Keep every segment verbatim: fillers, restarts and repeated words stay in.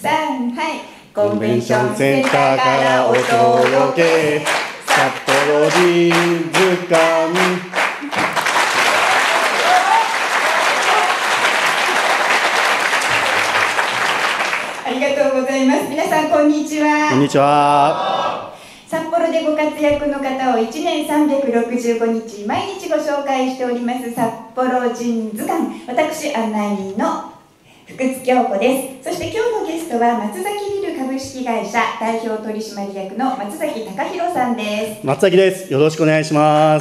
さん、はい。 コンベンションセンターからお届け、札幌ジーンズ館。 ありがとうございます。皆さん、こんにちは。 こんにちは。 札幌でご活躍の方をいちねんさんびゃくろくじゅうごにち毎日ご紹介しております札幌ジーンズ館、私案内人の福津京子です。そして今日のゲストは松崎ビル株式会社代表取締役の松崎隆弘さんです。 松崎です。よろしくお願いします。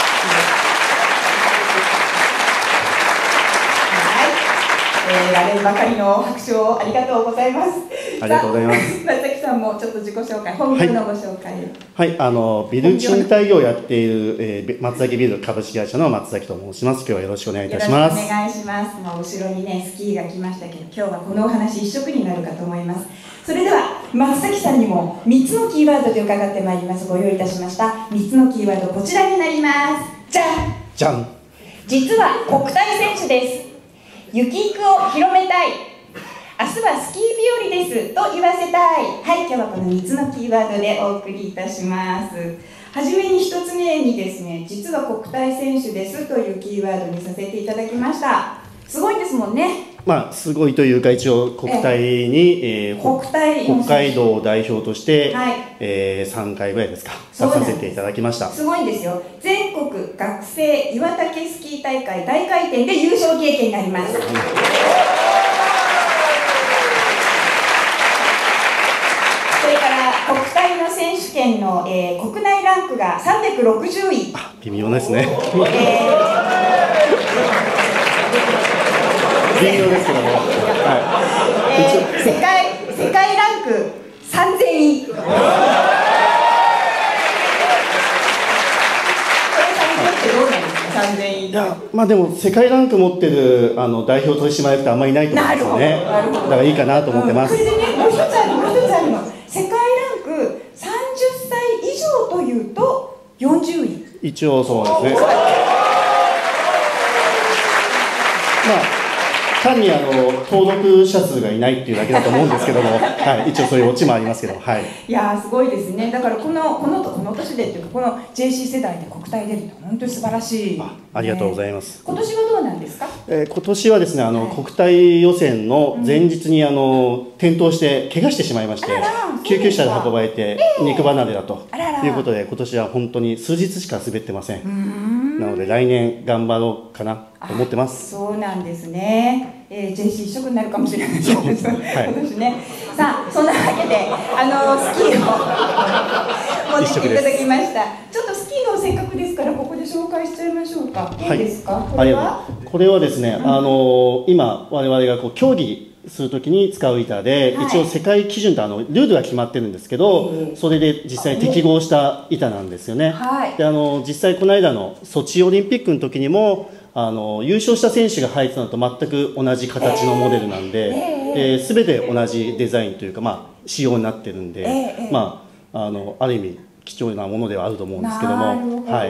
えー、られんばかりの拍手をありがとうございます。 ありがとうございます。 松崎さんもちょっと自己紹介、本業のご紹介を。 はい、はい、あのビル賃貸業をやっている、えー、松崎ビル株式会社の松崎と申します。今日はよろしくお願いいたします。 お願いします。もう後ろにねスキーが来ましたけど、今日はこのお話一色になるかと思います。それでは松崎さんにもみっつのキーワードで伺ってまいります。ご用意いたしました。みっつのキーワードこちらになります。じゃん。 じゃん。 実は国体選手です。雪育を広めたい、明日はスキー日和ですと言わせたい。はい、今日はこのみっつのキーワードでお送りいたします。はじめにひとつめにですね、実は国体選手ですというキーワードにさせていただきました。すごいですもんね。 まあ、すごいというか、一応国体に、えー、 国体北海道を代表として、はい、えー、さんかいぐらいですか、出させていただきました。 すごいんですよ。全国学生岩岳スキー大会大回転で優勝経験があります。うん、それから国体の選手権の、えー、国内ランクがさんびゃくろくじゅうい。 あ、微妙ですね。 えー微妙ですけどね。はい。 えー、世界世界ランクさんぜんい。これさんにんってどうなんですか、さんぜんい。 いや、まあでも世界ランク持ってるあの代表取締役ってあんまりいないと思うんですよね。だからいいかなと思ってます。 うん、それでね、もう一つある、もう一つあるの。世界ランクさんじゅっさい以上というとよんじゅうい。 一応そうですね。まあ。単にあの登録者数がいないっていうだけだと思うんですけども、はい、一応そういうオチもありますけど、はい。 いやーすごいですね。だからこのこのこの年でっていうかこの ジェーシー 世代で国体出るって本当に素晴らしい、ね。 あ、ありがとうございます。 今年はどうなんですか？ えー、今年はですね、あの、はい、国体予選の前日にあの、うん、転倒して怪我してしまいまして、救急車で運ばれて、えー、肉離れだということで、今年は本当に数日しか滑ってません。うんなので来年頑張ろうかなと思ってます。 そうなんですね。えー、ジェーシー 一色になるかもしれないです。はい、今年ね。さあそんなわけであのスキーを持ってきていただきました。ちょっとスキーのせっかくですからここで紹介しちゃいましょうか。いいですか？はい、これは？これはですね、うん、あの今我々がこう競技するときに使う板で、はい、一応世界基準とあのルールが決まってるんですけど、えー、それで実際に適合した板なんですよね。はい、であの実際この間のソチオリンピックの時にもあの優勝した選手が履いてたのと全く同じ形のモデルなんで、えー、全て同じデザインというか、まあ、仕様になってるんで、えー、まあ、あのある意味貴重なものではあると思うんですけども、はい、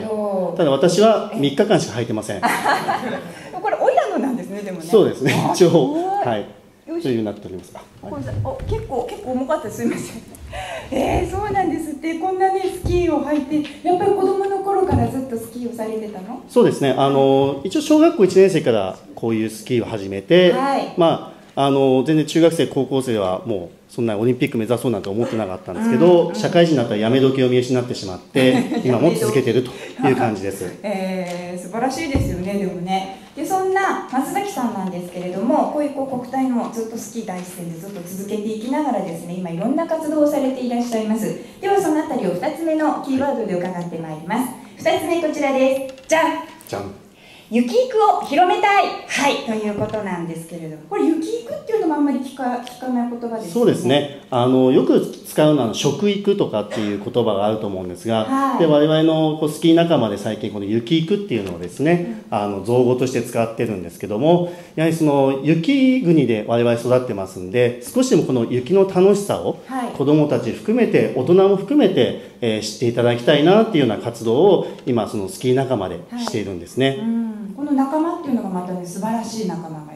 ただ私はみっかかんしか履いてません。 これオイラのなんですね。でもねそうですね、一応はいというなっております。 お結構結構重かった、すみません。えー、そうなんですって。こんなねスキーを履いて、やっぱり子供の頃からずっとスキーをされてたの？ そうですね。あの一応小学校いちねん生からこういうスキーを始めて、はい、まああの全然中学生高校生はもうそんなオリンピック目指そうなんて思ってなかったんですけど、うんうん、社会人になったらやめ時を見失ってしまって今も続けているという感じです。 えー、素晴らしいですよね。でもね。でそんな松崎さんなんですけれども、こういうこう国体もずっとスキー第一線でずっと続けていきながらですね、今いろんな活動をされていらっしゃいます。ではそのあたりをふたつめのキーワードで伺ってまいります。ふたつめこちらです。じゃんじゃん雪育を広めたい、はい、ということなんですけれども、これ雪育っていうのもあんまり聞か、聞かない言葉ですね。 そうですね。あのよく使うのは食育とかっていう言葉があると思うんですが、はい、で我々のこうスキー仲間で最近この雪育っていうのをですね、うん、あの造語として使ってるんですけども、やはりその雪国で我々育ってますんで、少しでもこの雪の楽しさを子どもたち含めて大人も含めて、えー、知っていただきたいなっていうような活動を今そのスキー仲間でしているんですね。はい、うん、 この仲間っていうのがまたね素晴らしい仲間がいらっしゃる。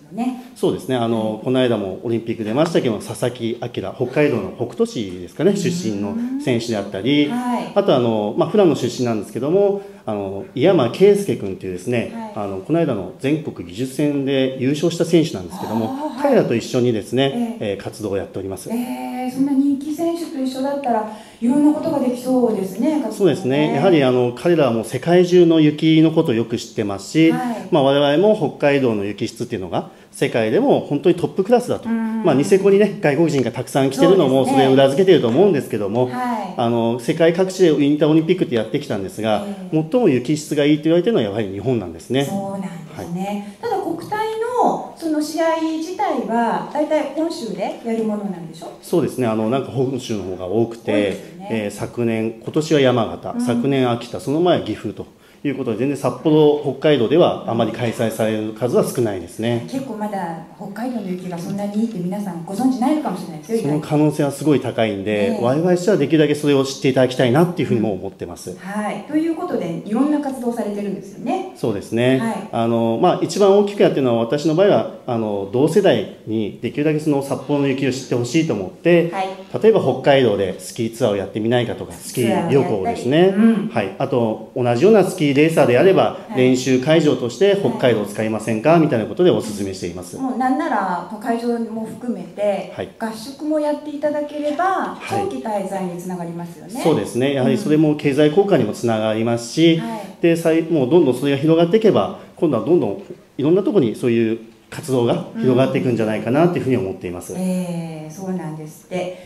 よね。 そうですね、あの、はい、この間もオリンピック出ましたけど、佐々木朗、北海道の北斗市ですかね、出身の選手であったり、はい、あとあの、まあ、富良野出身なんですけども、あの井山圭介君というですね、はい、あのこの間の全国技術戦で優勝した選手なんですけども、はい、彼らと一緒にですね、えーえー、活動をやっております。 えー、そんな人気選手と一緒だったらいろんなことができそうですね。 そうですね。やはりあの彼らはもう世界中の雪のことをよく知ってますし、はい、まあ我々も北海道の雪質っていうのが世界でも本当にトップクラスだと。まあニセコにね外国人がたくさん来てるのもそれを裏付けてると思うんですけども、はい、あの世界各地でウィンターオリンピックってやってきたんですが、えー、最も雪質がいいと言われているのはやはり日本なんですね。 そうなんですね。はい、ただ国体のその試合自体は大体本州でやるものなんでしょ？ そうですね。あのなんか本州の方が多くて、ねえー、昨年今年は山形、うん、昨年秋田、その前は岐阜ということで、全然札幌、北海道ではあまり開催される数は少ないですね。 結構まだ北海道の雪がそんなにいいって皆さんご存知ないのかもしれないですよ。 その可能性はすごい高いんで、ね、我々としてはできるだけそれを知っていただきたいなっていうふうにも思ってます。うん、 はい。ということでいろんな活動されてるんですよね。 そうですね。はい、あのまあ一番大きくやってるのは私の場合はあの同世代にできるだけその札幌の雪を知ってほしいと思って、はい、例えば北海道でスキーツアーをやってみないかとか、スキー旅行ですね。うん、はい。あと同じようなスキーレーサーであれば練習会場として北海道を使いませんか、はい、みたいなことでお勧めしています。 もうなんなら会場も含めて、はい、合宿もやっていただければ長期滞在につながりますよね。はい、 そうですね。やはりそれも経済効果にもつながりますし、はい、でもうどんどんそれが広がっていけば今度はどんどんいろんなところにそういう活動が広がっていくんじゃないかなというふうに思っています。うん、 えー、そうなんですって。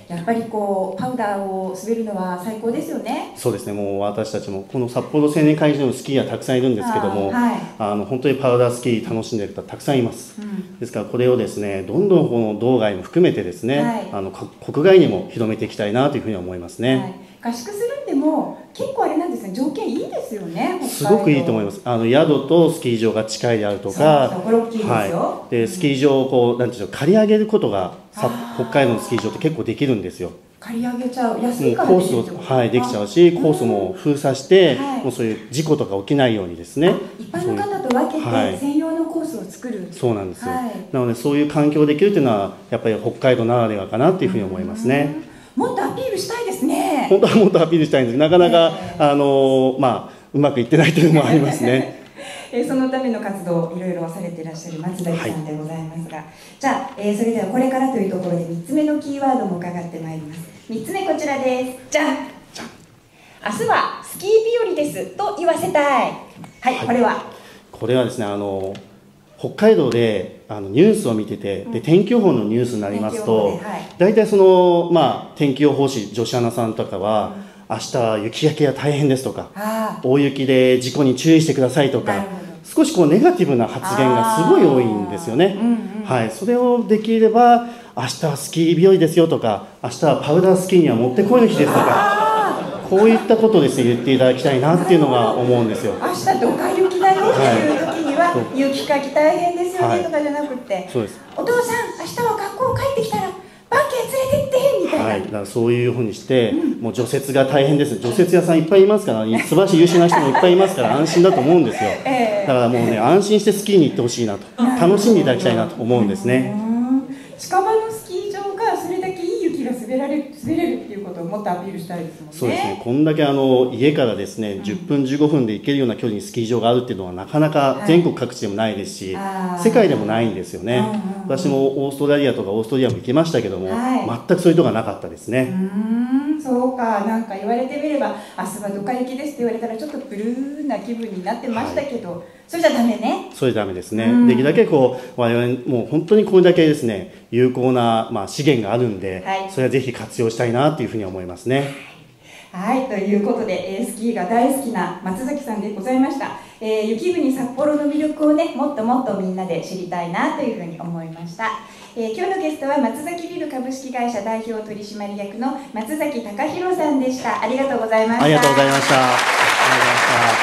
やっぱりこうパウダーを滑るのは最高ですよね。 そうですね。もう私たちもこの札幌青年会議所のスキーヤーたくさんいるんですけども、あ、はい、あの本当にパウダースキー楽しんでいる方たくさんいます。うん、ですからこれをですね、どんどんこの道外も含めてですね、はい、あの国外にも広めていきたいなというふうに思いますね。はい、 合宿するんでも結構あれなんですね、条件いいですよね。 すごくいいと思います。あの宿とスキー場が近いであるとか、 そうそう、これ大きいですよ。 はい、でスキー場をこうなんていうの借り上げることがさ北海道のスキー場って結構できるんですよ。 借り上げちゃう、安いからできるってこと？ コースを、はい、できちゃうし、コースも封鎖して、はい、もうそういう事故とか起きないようにですね。 一般の方と分けて、はい、専用のコースを作る。 そうなんですよ。はい、なのでそういう環境できるというのはやっぱり北海道ならではかなっていうふうに思いますね。 もっとアピールしたいですね。 本当はもっとアピールしたいんです。なかなか、えー、あのまあうまくいってないというのもありますね。 えそのための活動をいろいろされていらっしゃる松崎さんでございますが、はい、じゃあ、えー、それではこれからというところでみっつめのキーワードも伺ってまいります。みっつめこちらです。じゃん。じゃん。明日はスキー日和ですと言わせたい。はい、はい、これはこれはですね、あの北海道であのニュースを見てて、で天気予報のニュースになりますと、はい、大体その、まあ、天気予報士女子アナさんとかは、うん、明日は雪焼けが大変ですとか、大雪で事故に注意してくださいとか、少しこうネガティブな発言がすごい多いんですよね。うんうん、はい、それをできれば明日はスキー日和ですよとか、明日はパウダースキーにはもってこいの日ですとか、こういったことをですね言っていただきたいなっていうのが思うんですよ。 明日ドカ雪だよっていう時には、はい、雪かき大変ですよねとかじゃなくて、はい、そうです。お父さん明日は学校帰ってきたらバンケ連れてってみたいな、はい、だからそういうふうにして、うん、もう除雪が大変です。除雪屋さんいっぱいいますから、素晴らしい優秀な人もいっぱいいますから安心だと思うんですよ。えー、だからもうね安心してスキーに行ってほしいなと、楽しんでいただきたいなと思うんですね。 近場のスキー場がそれだけいい雪が滑られる滑れるっていうことをもっとアピールしたいですもんね。 そうですね。こんだけあの家からですね、うん、じゅっぷんじゅうごふんで行けるような距離にスキー場があるっていうのはなかなか全国各地でもないですし、はい、世界でもないんですよね。うんうんうん、私もオーストラリアとかオーストリアも行きましたけども、はい、全くそういうとこがなかったですね。 うーん、そうか。なんか言われてみれば明日はドカ雪ですって言われたらちょっとブルーな気分になってましたけど、はい、それじゃダメね。 それじゃダメですね。うん、できるだけこう我々もう本当にこれだけですね有効な、まあ、資源があるんで、はい、それはぜひ活用したいなというふうに思いますね。 はい、ということで、えー、スキーが大好きな松崎さんでございました。えー、雪国札幌の魅力をね、もっともっとみんなで知りたいなというふうに思いました。えー、今日のゲストは松崎ビル株式会社代表取締役の松崎貴弘さんでした。ありがとうございました。 ありがとうございました。ありがとうございました。